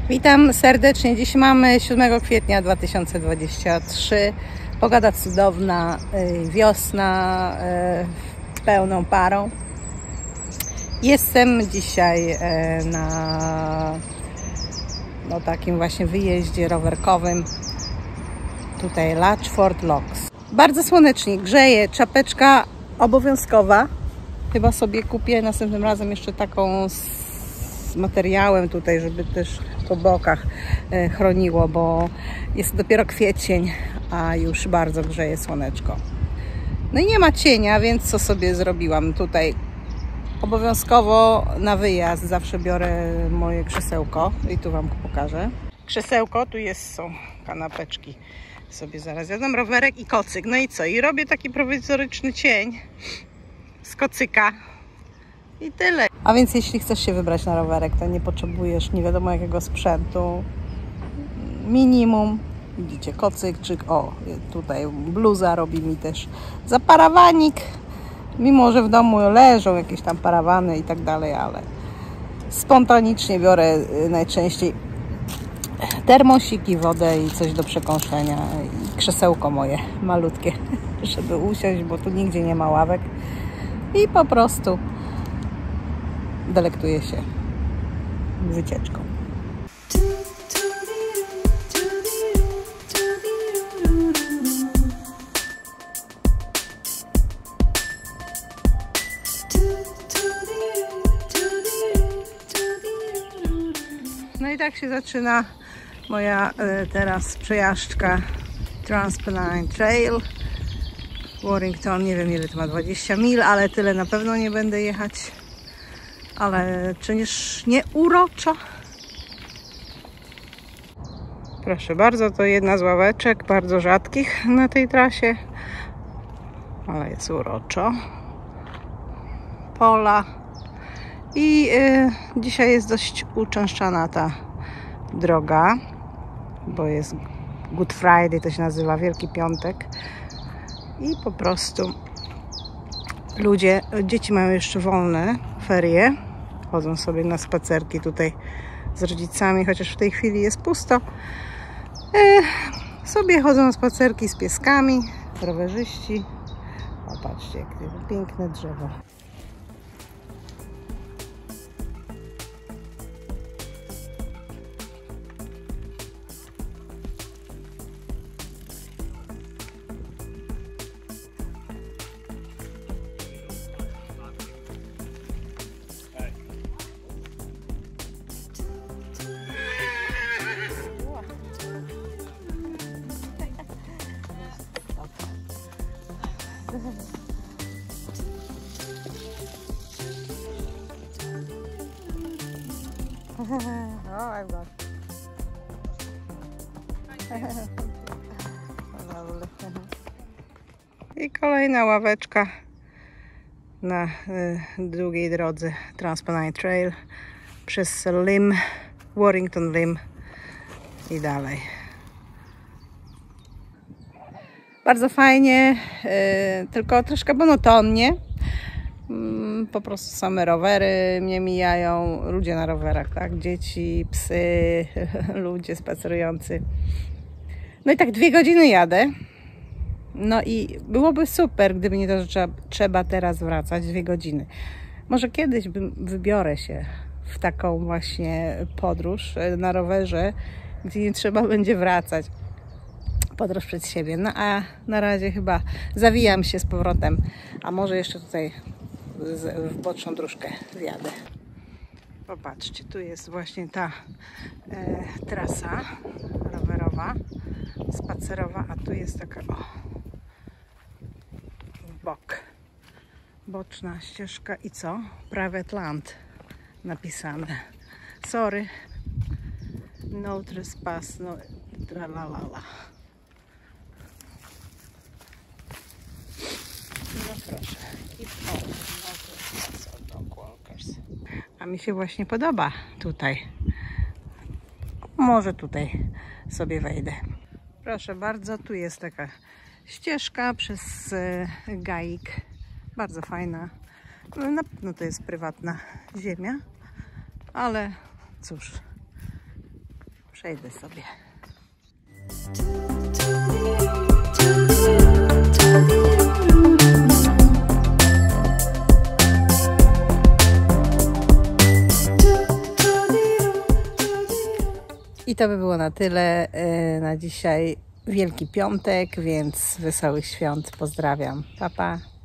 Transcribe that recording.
Witam serdecznie. Dziś mamy 7 kwietnia 2023. Pogoda cudowna, wiosna pełną parą. Jestem dzisiaj na takim właśnie wyjeździe rowerkowym. Tutaj Latchford Locks. Bardzo słonecznie, grzeje, czapeczka obowiązkowa. Chyba sobie kupię następnym razem jeszcze taką z materiałem tutaj, żeby też po bokach chroniło, bo jest dopiero kwiecień, a już bardzo grzeje słoneczko. No i nie ma cienia, więc co sobie zrobiłam tutaj? Obowiązkowo na wyjazd zawsze biorę moje krzesełko i tu Wam pokażę. Krzesełko, tu są kanapeczki. Sobie zaraz jadam, rowerek i kocyk. No i co? I robię taki prowizoryczny cień z kocyka. I tyle. A więc jeśli chcesz się wybrać na rowerek, to nie potrzebujesz nie wiadomo jakiego sprzętu. Minimum. Widzicie, kocyk, czy tutaj bluza robi mi też zaparawanik. Mimo że w domu leżą jakieś tam parawany i tak dalej, ale spontanicznie biorę najczęściej termosiki, wodę i coś do przekąszenia i krzesełko moje malutkie, żeby usiąść, bo tu nigdzie nie ma ławek i po prostu delektuję się wycieczką. No i tak się zaczyna moja teraz przejażdżka Transpennine Trail. Warrington, nie wiem ile to ma, 20 mil, ale tyle na pewno nie będę jechać. Ale czyż nie uroczo? Proszę bardzo, to jedna z ławeczek, bardzo rzadkich na tej trasie. Ale jest uroczo. Pola. I dzisiaj jest dość uczęszczana ta droga, bo jest Good Friday, to się nazywa Wielki Piątek. I po prostu ludzie, dzieci mają jeszcze wolne ferie, chodzą sobie na spacerki tutaj z rodzicami, chociaż w tej chwili jest pusto. Sobie chodzą na spacerki z pieskami, rowerzyści. Popatrzcie, jakie piękne drzewo. Oh, I've got. I kolejna ławeczka na długiej drodze Transpennine Trail przez Lim, Warrington Lim i dalej. Bardzo fajnie, tylko troszkę monotonnie. Po prostu same rowery mnie mijają, ludzie na rowerach, tak? Dzieci, psy, ludzie spacerujący. No i tak 2 godziny jadę. No i byłoby super, gdyby nie to, że trzeba teraz wracać 2 godziny. Może kiedyś wybiorę się w taką właśnie podróż na rowerze, gdzie nie trzeba będzie wracać. Podróż przed siebie. No a na razie chyba zawijam się z powrotem, a może jeszcze tutaj w boczną dróżkę wjadę. Popatrzcie, tu jest właśnie ta trasa rowerowa, spacerowa, a tu jest taka w bok boczna ścieżka i co? Private land napisane. Sorry, no trespass, no tralalala. No proszę. A mi się właśnie podoba tutaj. Może tutaj sobie wejdę. Proszę bardzo, tu jest taka ścieżka przez gaik. Bardzo fajna. Na pewno to jest prywatna ziemia, ale cóż, Przejdę sobie. I to by było na tyle na dzisiaj. Wielki Piątek, więc wesołych świąt. Pozdrawiam. Pa, pa.